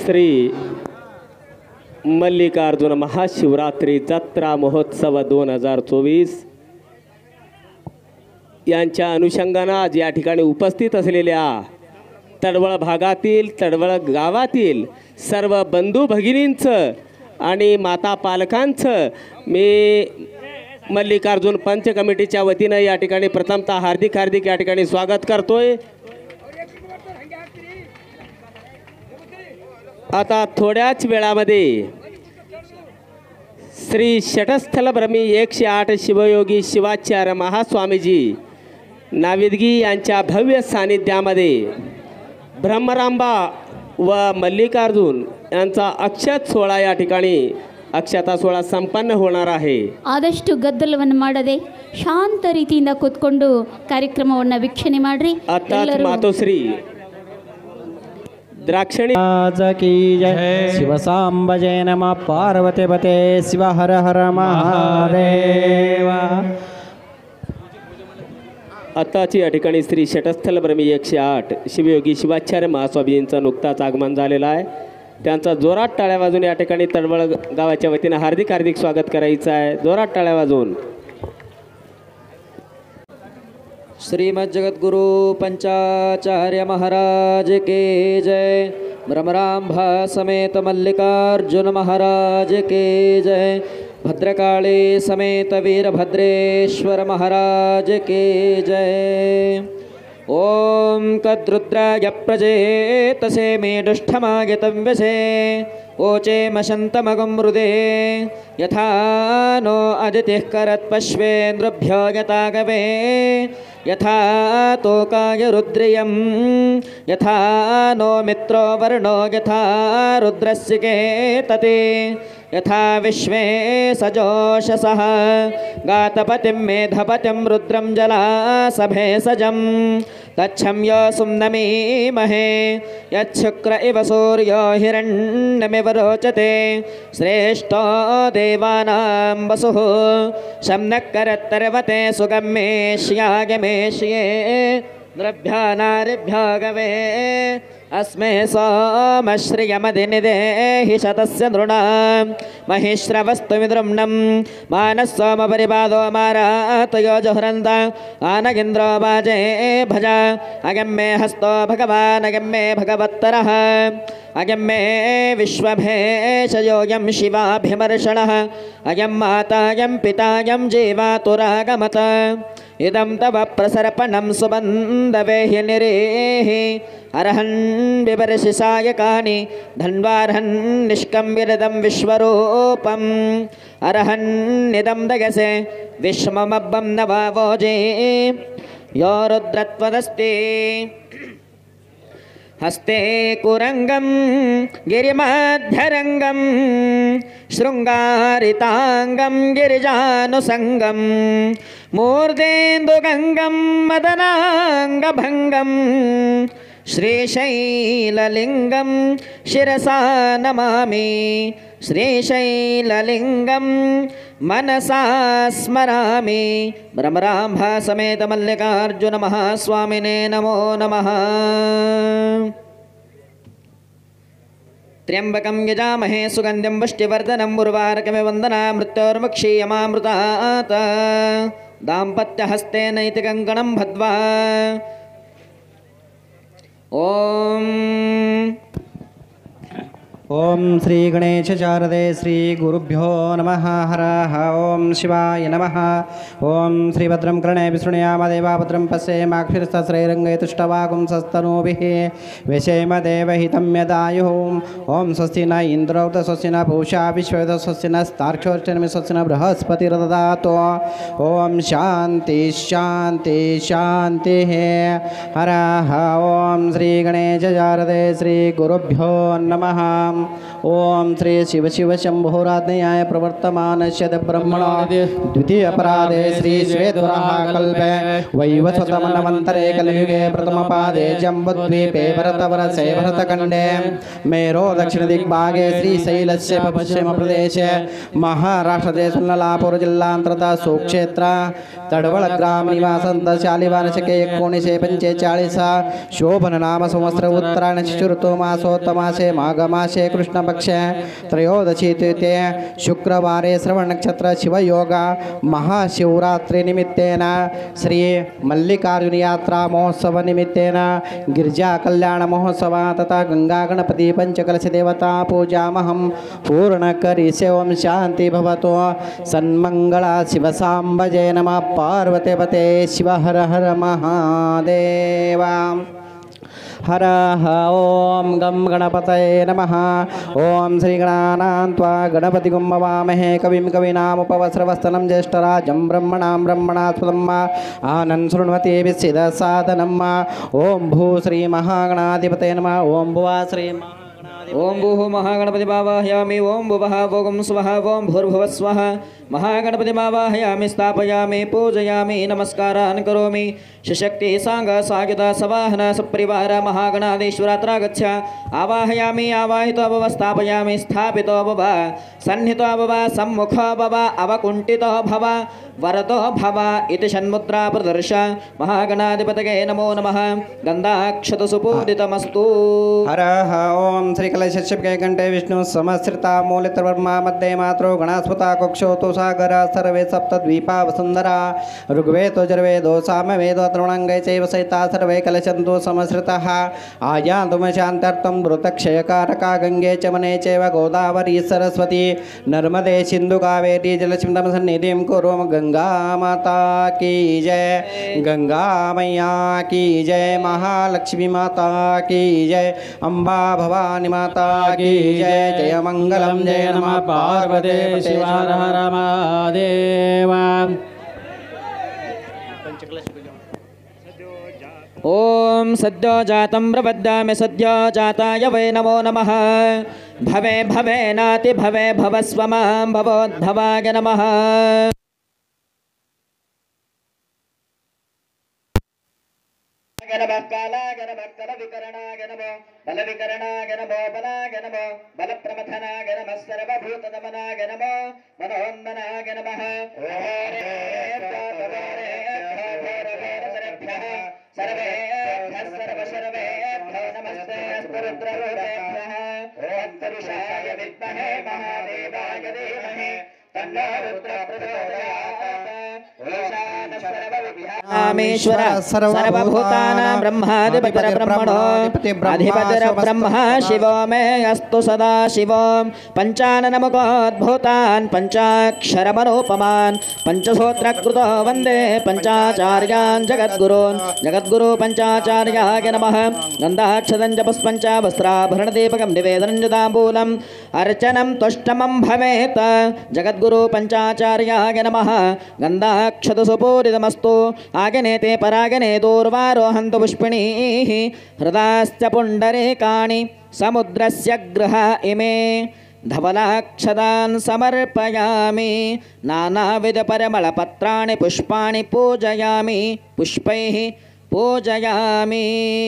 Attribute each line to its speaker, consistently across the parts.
Speaker 1: श्री मल्लिकार्जुन महाशिवरात्री जत्रा महोत्सव 2024 यांच्या अनुषंगाने आज या ठिकाणी उपस्थित असलेल्या तडवळ भागातील तडवळ गावातील सर्व बंधू भगिनींचं आणि माता पालकांचं मी मल्लिकार्जुन पंच कमिटीच्या वतीनं या ठिकाणी प्रथमतः हार्दिक या ठिकाणी स्वागत करतोय। आता थोड्याच वेळामध्ये श्री षटस्थल ब्रह्मी 108 शिवयोगी शिवाचार्य महास्वामीजी नाविदगी यांच्या भव्य सानिध्यामध्ये ब्रह्मरांबा व मल्लिकार्जुन यांचा अक्षत सोहळा या ठिकाणी ಅಕ್ಷತಾ ಸೋಳ ಸಂಪನ್ನ ಹೋणार आहे।
Speaker 2: ಆದಷ್ಟು ಗದ್ದಲವನ್ನು ಮಾಡದೆ ಶಾಂತ ರೀತಿಯಿಂದ ಕೂತ್ಕೊಂಡು ಕಾರ್ಯಕ್ರಮವನ್ನು ವೀಕ್ಷಣೆ ಮಾಡ್ರಿ।
Speaker 1: ಅತ್ತಾತ್ ಮಾತೋಶ್ರೀ द्राक्षणी
Speaker 3: की जय शिवसांब जय नमः पार्वती पते शिव हर हर महादेव।
Speaker 1: आताची या ठिकाणी श्री षटस्थल ब्रह्मी 108 शिवयोगी शिवाचार्य महास्वामींचा नुकताच आगमन झालेला आहे। त्यांचा जोरात टाळ्या वाजून या ठिकाणी तडवळ गावाच्या वतीने हार्दिक स्वागत करायचं आहे। जोरात टाळ्या वाजून
Speaker 4: श्रीमद जगद्गुरु पंचाचार्य महाराज के जय। ब्रह्मरांभा समेत मल्लिकार्जुन महाराज के जय। भद्रकाली समेत वीरभद्रेश्वर महाराज के जय। ओम कद्रुद्राय प्रजेतसे मेडुष्ठमागतव्यसे ओचे मशन्तमगुमृदे यथा नो अदितिः करत्पश्वेन्द्रभ्यो यतागवे यथा तोकाय रुद्रियं यथा नो मित्रो वर्णो यथा रुद्रस्य केतते यथा विश्वे सजोषसः गातपतिं मेधपतिं रुद्रं जलासभे सजं तच्छं योऽसुं नमीमहे यच्छुक्र इव सूर्यो हिरण्यमिव रोचते श्रेष्ठो देवानां वसुः शम्नकरत्तर्वते सुगमेष्यागमेष्ये द्रभ्यानारिभ्यो गवे अस्मे सोमश्रियमधिनिदेहि शतस्य नृणां महिश्रवस्तुमिद्रुम्नं मानस्सोमपरिपादो मारातयो जुह्रन्त आनगिन्द्रो वाजे भजा अगम्मे हस्तो भगवान् अगम्मे भगवत्तरः अगम्मे विश्वभेषयोऽयं शिवाभिमर्षणः अयं मातायं पितायं जीवातुरागमत इदं तव प्रसर्पणं सुबन्धवेहि निरेः अर्हन् विवर्षिसायकानि धन्वार्हन् निष्कम्बिरदं विश्वरूपम् अर्हन्निदं दगसे विश्वमब्बं नवावोजे यो रुद्रत्वदस्ति हस्ते कुरंगं गिरिमध्यरंगं शृंगारितांगं गिरिजानुसंगं मूर्धेन्दुगंगं मदनांगभंगं श्रीशैललिंगं शिरसा नमामि श्रीशैललिंगं मनसा स्मरामि। ब्रह्मरांभा समेत मल्लिकार्जुन महास्वामिने नमो नमः। त्र्यंबकं यजामहे सुगंधिं पुष्टिवर्धनं उर्वारुकमिव वन्दनामि मृत्योर्मुक्षीयमामृतात् दाम्पत्यहस्ते नैतिकङ्कणं बद्ध्वा
Speaker 3: ओम श्री गणेश शारदे श्री गुरुभ्यो नमः। हरः ओम शिवाय नमः। ओम श्रीभद्रं कर्णे विशृणुयाम देवाभद्रं पश्येमाक्षिरस्तश्रैरङ्गे तुष्टवागुं सस्तनूभिः विषेम देवहितं यदायुः। ओम स्वस्ति न इन्द्रो स्वस्ति न पूषा विश्ववेदो स्वस्ति नस्तार्क्ष्योऽर्चनमि स्वस्ति न बृहस्पतिर्ददातु। ओम शान्ति शान्ति शान्तिः। हरः ओम श्री गणेश शारदे श्री गुरुभ्यो नमः। ओम श्री शिव शिव शंभोराज्ञयाय प्रवर्तमानस्य ब्रह्मणो द्वितीय अपराधे श्री श्वेतवराहकल्पे वैवस्वतमन्वन्तरे कलियुगे प्रथमपादे जम्बुद्वीपे भरतवर्षे भरतखण्डे मेरो दक्षिणदिग्भागे श्रीशैलस्य पश्चिमप्रदेशे महाराष्ट्रदेशे सोलापुर जिल्लान्तर्गत सुक्षेत्र तडवळ ग्राम निवासंत शालिवार्षिके 1945 शोभन नाम संवत्सर उत्तरायण ऋतु मासोत्तमासे माघमासे कृष्णपक्षे त्रयोदशी तिथि शुक्रवारे श्रवण नक्षत्र शिवयोग महाशिवरात्रि निमित्तेन श्री मल्लिकार्जुन यात्रा महोत्सव निमित्तेन गिरिजा कल्याण महोत्सव तथा गंगा गणपति पंचकलश देवता पूजामहं पूर्ण करिष्ये। ओम शांति भवतु सन्मंगला शिव सांब जय नमः पार्वते पते शिव हर हर महादेव। हर ओम गम गणपतये नमः। ओम श्री गणानां त्वा गणपतिगुं भवामहे कविं कवीनामुपवस्रवस्तनं ज्येष्ठराजं ब्रह्मणास्पदम् आनन् शृण्वति विसिदसादनम्। ओम भू श्री महागणाधिपतये नमः। ओम भुवा श्री
Speaker 4: ओम भूः महागणपति वाहयामि ओम भुवः भोगं स्वः ओम भूर्भुवः स्वः महागणपति वाहयामि स्थापयामि पूजयामि नमस्कारान् करोमि। शशक्ति सांग सागिता सवाहन सपरिवार महागणाधीश्वरात्र गच्छ आवाहयामि आवाहितो भव स्थापयामि स्थापितो भव सन्निहितो भव सम्मुखो भव अवकुण्ठितो भव वरदो भव इति षण्मुद्रा प्रदर्श महागणाधिपतये नमो नमः। गन्धाक्षत सुपूजितमस्तु।
Speaker 3: हर ओम श्री कलशके कंठे विष्णु समश्रिता मूलितवर्मा मध्ये मात्रो गणास्पता कुक्षोतो सागर सर्वे सप्तद्वीपा वसुंधरा ऋग्वेदो यजुर्वेदो सामवेदो अथर्वणंगे चैव सहिता सर्वे कलशन्तु समश्रितः आयान्तुम शान्त्यर्थं वृतक्षयकारका गंगे च मने चैव गोदावरी सरस्वती नर्मदे सिन्धु कावेरी जलसिंधु सन्निधिं कुरु। गंगा माता की जय, गंगा मैया की जय, महालक्ष्मी माता की जय, अम्बा भवानी माता की जय। जय मंगलम जय नमः पार्वते शिव हर हर महादेव।
Speaker 4: ओम सद्यो जातं प्रपद्यामि सद्यो जाताय वै नमो नमः। भवे भवे नाति भवे भवस्व मां भवोद्भवाय नमः। कालाय नमः कलविकरणाय नमः बलविकरणाय नमः बलाय नमः बलप्रमथनाय नमः सर्वभूतनमनाय नमः मनोन्मनाय नमः। सर्वेभ्यः नमस्ते रुद्ररूपेभ्यः। ओम तरुषाय विद्महे महादेवाय धीमहि तन्नो रुद्रः प्रचोदयात्। रामेश्वर सर्वभूतानां ब्रह्माधिपतिर्ब्रह्मणो अधिपतिर्ब्रह्मा शिवो मे अस्तु सदा शिवं। पंचाननमुखोद्भूतान् पंचाक्षरमनोपमान् पंचसूत्रकृतो वन्दे पंचाचार्यान् जगद्गुरून्। जगद्गुरु पंचाचार्याय नमः। गन्धाक्षतं च पुष्पं च वस्त्राभरणदीपकं निवेदनं च ताम्बूलम् अर्चनं तुष्टमं भवेत्। जगद्गुरु पंचाचार्याय नमः। गन्धाक्षतसुपूरितमस्तु आगनेते परागने दूर्वारोहन्तु पुष्पिणीः हृदाश्च पुण्डरीकाणि समुद्रस्य गृह इमे धवलाक्षतान् समर्पयामि। नानाविधपरिमलपत्राणि पुष्पाणि पूजयामि पुष्पैः पूजयामि।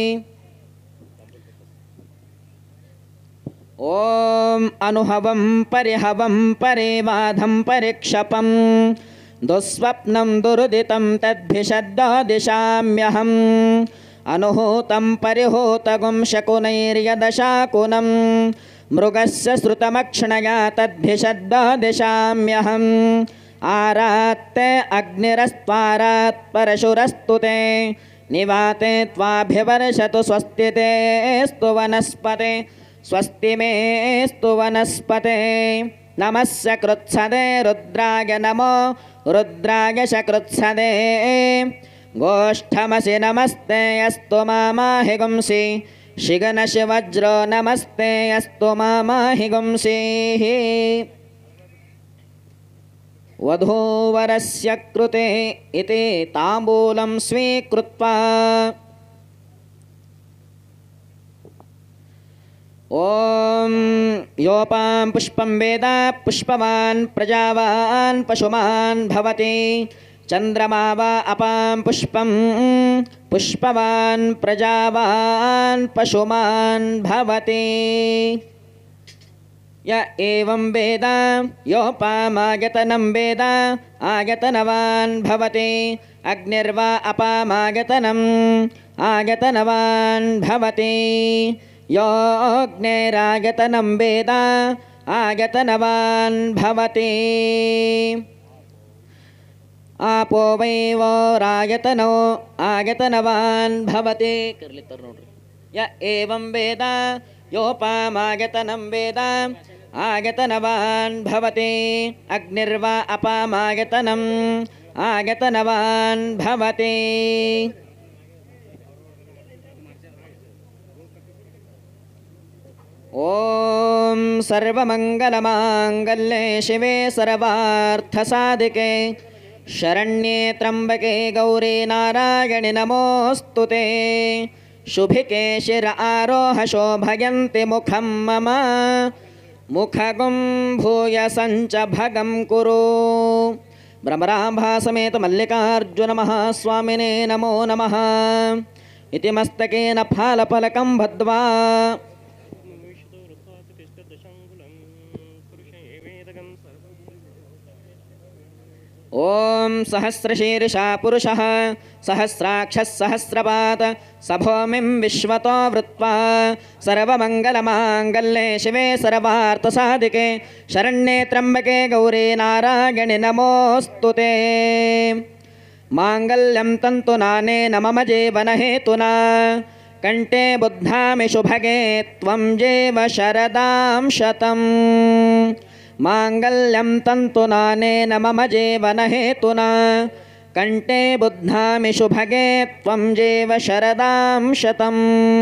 Speaker 4: ओम अनुभवं परिहवं परिवाधं परिक्षपं दुःस्वप्नं दुरुदितं तद्भिषद्दिशाम्यहम्। अनुहूतं परिहूतगुं शकुनैर्यदशाकुनं मृगस्य श्रुतमक्षणया तद्भिषद्दिशाम्यहम्। आरात्ते अग्निरस्त्वारात् परशुरस्तु ते निवाते त्वाभिवर्षतु स्वस्ति ते स्तु वनस्पते स्वस्ति मेस्तु वनस्पते। नमस्य कृत्सदे रुद्राय नमो रुद्राय शकृत्सदे। गोष्ठमसि नमस्ते अस्तु मामाहि गुंसि शिगनशिवज्रो नमस्ते अस्तु मामाहि गुंसिः। वधूवरस्य कृते इति ताम्बूलं स्वीकृत्वा ओम योपां पुष्पं वेद पुष्पवान् प्रजावान् पशुमान् भवति चन्द्रमा वा अपां पुष्पं पुष्पवान् प्रजावान् पशुमान् भवति य एवं वेद योपामायतनं वेद आयतनवान् भवति अग्निर्वा अपामायतनम् आयतनवान् भवति योऽग्निरायतनं वेद आयतनवान् भवति आपो वै वोरायतनो आयतनवान् भवति य एवं वेद योपामायतनं वेद आयतनवान् भवति अग्निर्वा अपामायतनम् आयतनवान् भवति ॐ सर्वमङ्गलमाङ्गल्ये शिवे सर्वार्थसाधिके शरण्ये त्र्यम्बके गौरी नारायणि नमोऽस्तु ते शुभिके शिर आरोह शोभयन्ति मुखं मम मुखगुं भूयसञ्च भगं कुरु भ्रमराम्भासमेत मल्लिकार्जुनमहास्वामिने नमो नमः इति मस्तकेन फालफलकं बद्ध्वा ॐ सहस्रशीर्षा पुरुषः सहस्राक्षः सहस्रपात् सभूमिं विश्वतो वृत्वा सर्वमङ्गलमाङ्गल्ये शिवे सर्वार्थसाधिके शरण्ये त्र्यम्बके गौरी नारायणि नमोऽस्तु ते माङ्गल्यं तन्तुनानेन मम जीवनहेतुना कण्ठे बुद्धामि शुभगे त्वं जेव शरदां शतम् माङ्गल्यं तन्तुनानेन मम जीवनहेतुना कण्ठे बुद्धामि शुभगे त्वं जेव शरदां शतम्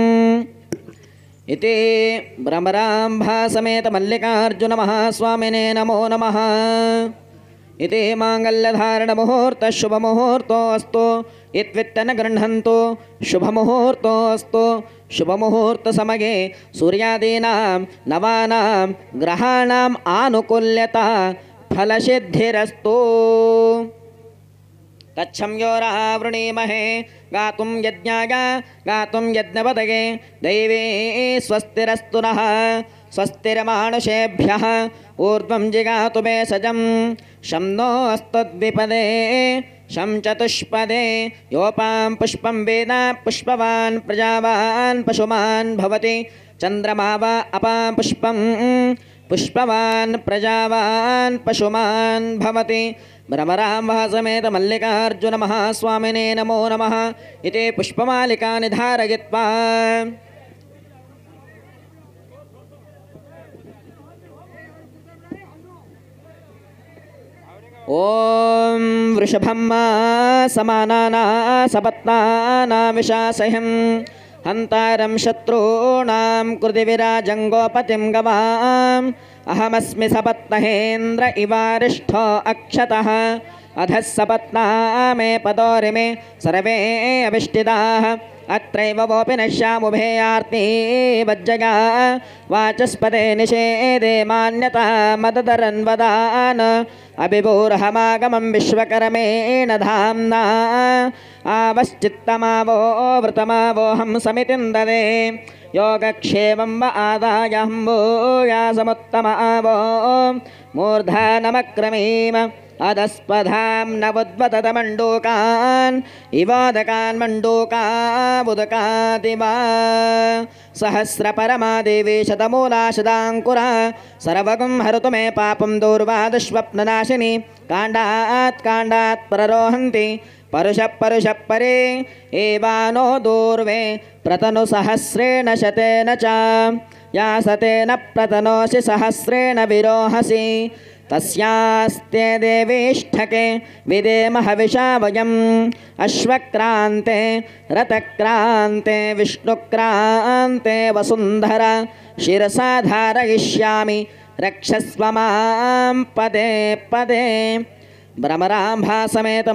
Speaker 4: इति भ्रमराम्भासमेत मल्लिकार्जुनमहास्वामिने नमो नमः इति माङ्गल्यधारणमुहूर्तः शुभमुहूर्तोऽस्तु इत्वित्तन गृह्णन्तु शुभमुहूर्तोऽस्तु शुभमुहूर्तसमये सूर्यादीनां नवानां ग्रहाणाम् आनुकूल्यता फलसिद्धिरस्तु तच्छं योरावृणीमहे गातुं यज्ञाय गातुं यज्ञपदये दैवे स्वस्तिरस्तु नः स्वस्तिर्मानुषेभ्यः ऊर्ध्वं जिगातु भेषजं शं नो अस्तद्विपदे शं चतुष्पदे योपां पुष्पं वेद पुष्पवान् प्रजावान् पशुमान् भवति चन्द्रमा वा अपां पुष्पं पुष्पवान् प्रजावान् पशुमान् भवति भ्रमराम्भासमेत मल्लिकार्जुनमहास्वामिने नमो नमः इति पुष्पमालिकानि धारयित्वा ॐ वृषभं समानाना सपत्नानां विशासहं हन्तारं शत्रूणां कृतिविराजङ्गोपतिं गवाम् अहमस्मि सपत्नहेन्द्र इवारिष्ठो अक्षतः अधः सपत्ना मे पदोरिमे सर्वे अभिष्टिताः अत्रैव वोऽपि नश्यामुभेयार्ति वज्जया वाचस्पते निषेदे मान्यता मददरन् वदान् अभिभूर्हमागमं विश्वकर्मेण धाम्ना आवश्चित्तमावो वृतमावोऽहं समितिं ददे योगक्षेमं व आदायम्बूयासमुत्तमावो मूर्धानमक्रमीम अधस्पधां नवद्वतमण्डूकान् इवादकान् मण्डूकाबुदकादिवा सहस्रपरमादेवी शतमूलाशदाङ्कुरा सर्वगुं हरतु मे पापं दूर्वादस्वप्ननाशिनी काण्डात् काण्डात् प्ररोहन्ति परुषः परुषः परे एवानो दूर्वे प्रतनुसहस्रेण शतेन च या सतेन प्रतनोषि सहस्रेण विरोहसि तस्यास्ते देवीष्ठके विदेम हविषा वयम् अश्वक्रान्ते रथक्रान्ते विष्णुक्रान्ते वसुन्धरा शिरसा धारयिष्यामि रक्षस्व मां पदे पदे भ्रमराम्भासमेत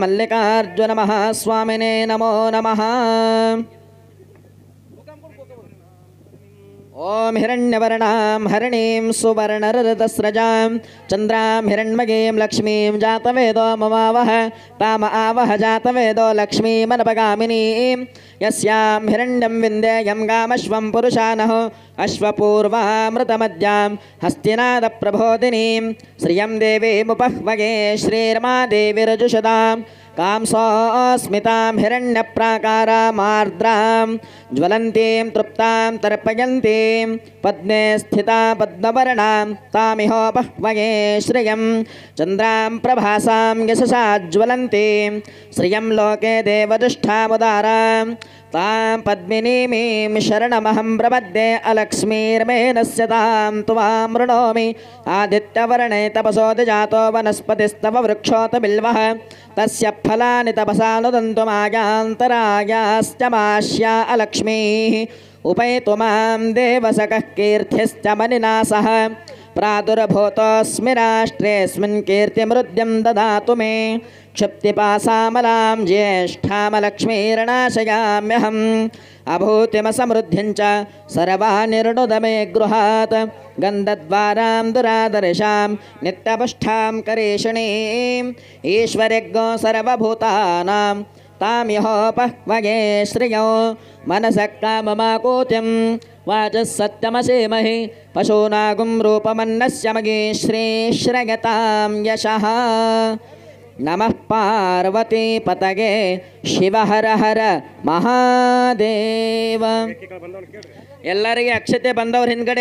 Speaker 4: मल्लिकार्जुनमहास्वामिने नमो नमः ॐ हिरण्यवर्णां हरिणीं सुवर्णरजतस्रजां चन्द्रां हिरण्मयीं लक्ष्मीं जातवेदो ममावह ताम आवह जातवेदो लक्ष्मीमनपगामिनीं यस्यां हिरण्यं विन्देयं गामश्वं पुरुषानः अश्वपूर्वामृतमद्यां हस्तिनादप्रबोधिनीं श्रियं देवीमुपह्वये श्रीर्मा देवीरजुषदां कांसोऽस्मितां हिरण्यप्राकारामार्द्रां ज्वलन्तीं तृप्तां तर्पयन्तीं पद्मे स्थिता पद्मवर्णां तामिहोपह्वये श्रियं चन्द्रां प्रभासां यशसा ज्वलन्तीं श्रियं लोके देवदुष्टामुदारां तां पद्मिनीमीं शरणमहं प्रपद्ये अलक्ष्मीर्मेनस्य तां त्वां वृणोमि आदित्यवर्णे तपसोऽधिजातो वनस्पतिस्तव वृक्षोत बिल्वः तस्य फलानि तपसा नुदन्तु मायान्तरायाश्च मास्या अलक्ष्मीः उपैतु मां देवसकः कीर्तिश्च मनिना सह प्रादुर्भूतोऽस्मि राष्ट्रेऽस्मिन् कीर्तिमृद्यं ददातु मे क्षिप्तिपासामलां ज्येष्ठामलक्ष्मीर्नाशयाम्यहम् अभूतिमसमृद्धिं च सर्वानिर्णुद मे गृहात् गन्धद्वारां दुरादर्शां नित्यपुष्ठां करेषणीं ईश्वरज्ञो सर्वभूतानां ताम्यहोपह्वये श्रियो मनसः काममाकूतिं वाचः सत्यमसेमहि पशूनागुं रूपमन्नस्य मगे श्रीश्रयतां यशः नमः पार्वती पतगे शिव हर हर ಮಹಾದೇವ ಎಲ್ಲರಿಗೆ ಅಕ್ಷತೆ ಬಂದವ್ರ ಹಿಂದ್ಗಡೆ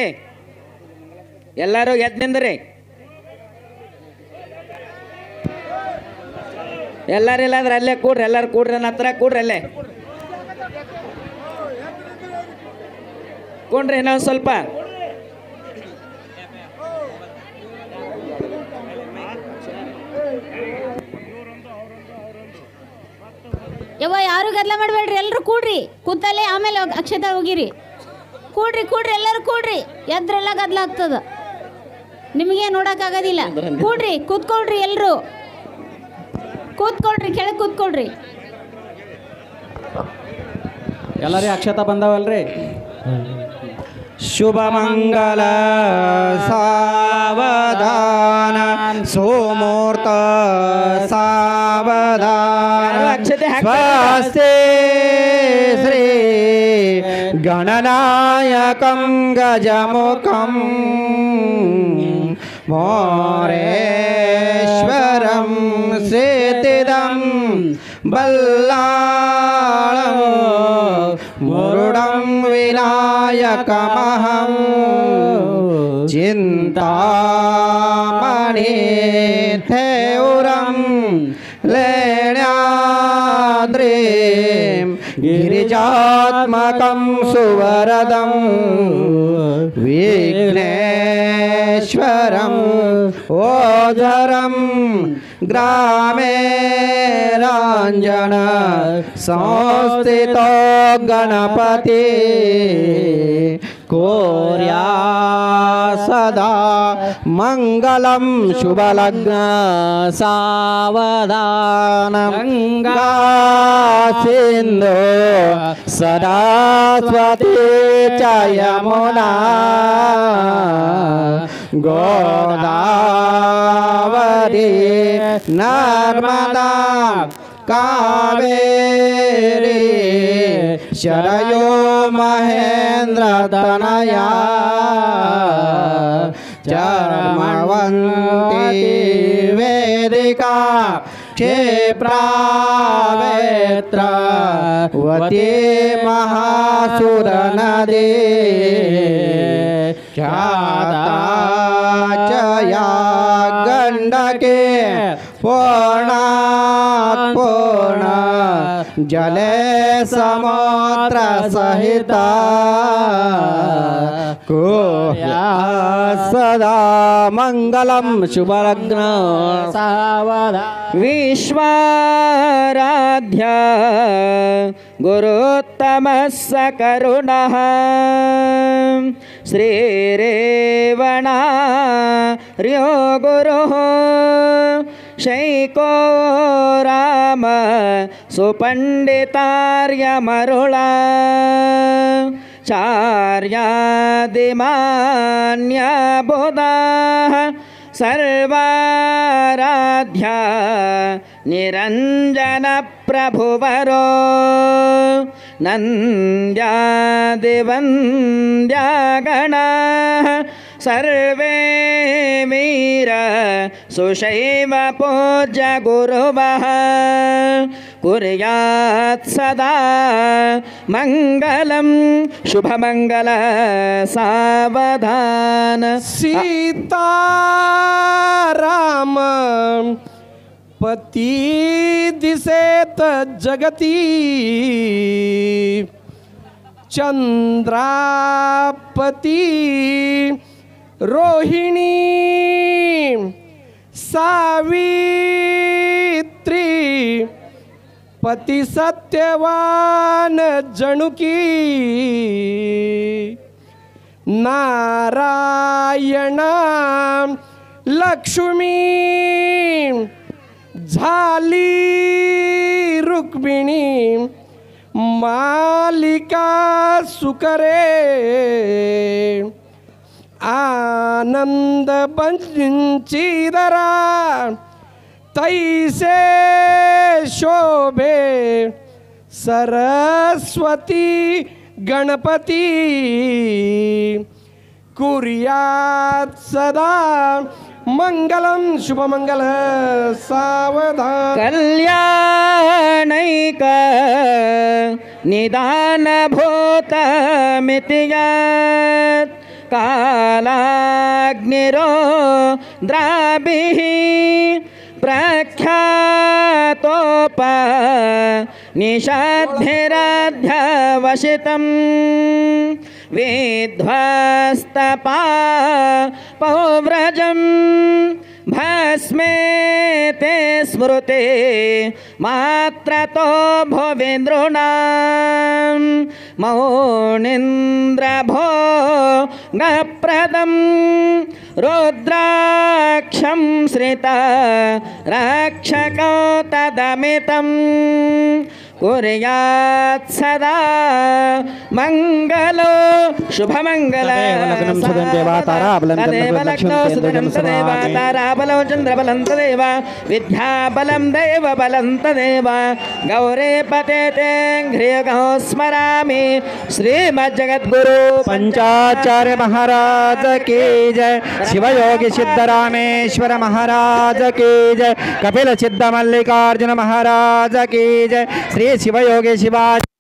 Speaker 4: ಎಲ್ಲರೂ ಎದ್ದು ನಿಂದ್ರಿ ಎಲ್ಲರಿಲ್ಲ ಅಂದ್ರೆ ಅಲ್ಲೇ ಕೂಡ್ರಿ ಎಲ್ಲರೂ ಕೂಡ್ರಿ ನನ್ನ ಹತ್ರ ಕೂಡ್ರಿ ಅಲ್ಲೇ ಕೂಡ್ರಿ ಇನ್ನೊಂದು ಸ್ವಲ್ಪ
Speaker 2: ಯವ್ವ ಯಾರು ಗದ್ದಲ ಮಾಡಬೇಡ್ರಿ, ಎಲ್ಲರೂ ಕೂಡ್ರಿ, ಕೂತಲ್ಲೇ ಆಮೇಲೆ ಅಕ್ಷತೆ ಹೋಗಿರಿ. ಕೂಡ್ರಿ ಎಲ್ಲರೂ ಕೂಡ್ರಿ, ಎದ್ರೆಲ್ಲ ಗದ್ದಲ ಆಗ್ತದ, ನಿಮಗೆ ನೋಡೋಕ್ಕಾಗೋದಿಲ್ಲ. ಕೂಡ್ರಿ, ಕೂತ್ಕೊಳ್ರಿ, ಎಲ್ಲರೂ ಕೂತ್ಕೊಳ್ರಿ, ಕೆಳಗೆ ಕೂತ್ಕೊಳ್ರಿ.
Speaker 3: ಎಲ್ಲರಿಗೆ ಅಕ್ಷತ ಬಂದವಲ್ರಿ? ಶುಭ ಮಂಗಲ ಸಾವಧಾನ ಸೋಮೂರ್ತ ಸಾವಧಾನ ಸ್ವಸ್ತಿ ಶ್ರೀ ಗಣನಾಯಕಂ ಗಜಮುಖಂ ಮೋರೇಶ್ವರಂ ಸಿದ್ಧಿದಂ ಬಲ್ಲಾಳಂ ಮುರುಡಂ ವಿನಾಯಕಮಹಂ ಚಿಂತಾಮಣಿ ಥೇವುರಂ ಲೇಣ್ಯಾದ್ರಿಂ ಗಿರಿಜಾತ್ಮಕಂ ಸುವರದಂ ವಿಘ್ನೇಶ್ವರಂ ಓಜರಂ ಗ್ರಾಮೇ ರಾಂಜನ ಸಂಸ್ಥಿತೋ ಗಣಪತಿ ಕೋರ್ಯಾ ಸದಾ ಮಂಗಲಂ ಶುಭಲಗ್ನ ಸಾವಧಾನ ಗಂಗಾ ಸಿಂಧು ಸರಸ್ವತಿ ಚ ಯಮುನಾ ಗೋದಾವರಿ ನರ್ಮದಾ ಕಾವೇರಿ ಶರಯೋ ಮಹೇಂದ್ರ ತನಯಾ ಚರ್ಮವಂತಿ ವೇದಿಕಾ ಕ್ಷೇಪ್ರಾವೇತ್ರ ವತಿ ಮಹಾಸುರ ನದಿ ಖ್ಯಾತಾಚಯಾ ಗಂಡಕೆ ಪೂರ್ಣಾತ್ ಪೂರ್ಣ ಜಲೆ ಸಮುದ್ರ ಸಹಿತ ಕೋಯಾ ಸದಾ ಮಂಗಲಂ ಶುಭಲಗ್ನ ಸಾವಧಾನ
Speaker 4: ವಿಶ್ವಾರಾಧ್ಯ ಗುರುತ್ತಮಃ ಸಕರುಣಃ ಶ್ರೀರೇವಣಾರ್ಯೋ ಗುರುಃ ಶೈಕೋ ರಾಮ ಸುಪಂಡಿತಾರ್ಯ ಮರುಳಾ चार्यादिमान्या बोधाः सर्वाराध्या निरञ्जनप्रभुवरो नन्द्यादिवन्द्यागणाः सर्वे वीर सुशैव पूज्य गुरुवः कुर्यात् सदा मङ्गलं शुभमङ्गल सावधान
Speaker 5: सीताराम पती दिसेत जगती चंद्रापती रोहिणी सावित्री पती सत्यवान जणुकी नारायणा लक्ष्मी झाली रुक्मिणी मालिका सुकरे आनंद पंचीदरा तैसे शोभे सरस्वती गणपती कुर्यात् सदा मंगलम शुभमंगल सावधान
Speaker 4: कल्याणैक निदान भूतमिति यत् कालाग्निरो द्राभिः प्रख्यातोप निषाद्धिराध्यवसितं विध्वस्तपा पौव्रजं भस्मे ते स्मृते मात्रतो भुवेन्द्रोणां मौनीन्द्रभो गप्रदं रुद्राक्षं श्रिता रक्षको तदमितं कुर्यात् सदा मंगलो शुभमंगल
Speaker 3: लग्नं सुदन्तेव ताराबलं
Speaker 4: तदेव लग्नो सुदनं तदेव ताराबलं चन्द्रबलं तदेव विद्याबलं देवबलं तदेव गौरीपते ते घ्रियगो स्मरामि श्रीमज्जगद्गुरु
Speaker 3: पंचाचार्य महाराज की जय शिवयोगी सिद्धरामेश्वर महाराज की जय कपिल सिद्ध मल्लिकार्जुन महाराज की जय श्री शिवयोगी शिवाजी